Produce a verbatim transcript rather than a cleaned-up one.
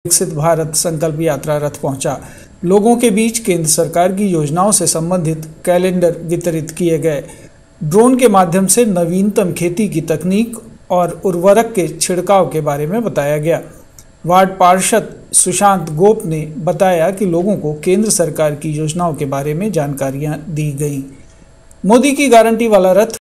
विकसित भारत संकल्प यात्रा रथ पहुंचा। लोगों के बीच केंद्र सरकार की योजनाओं से संबंधित कैलेंडर वितरित किए गए। ड्रोन के माध्यम से नवीनतम खेती की तकनीक और उर्वरक के छिड़काव के बारे में बताया गया। वार्ड पार्षद सुशांत गोप ने बताया कि लोगों को केंद्र सरकार की योजनाओं के बारे में जानकारियां दी गई। मोदी की गारंटी वाला रथ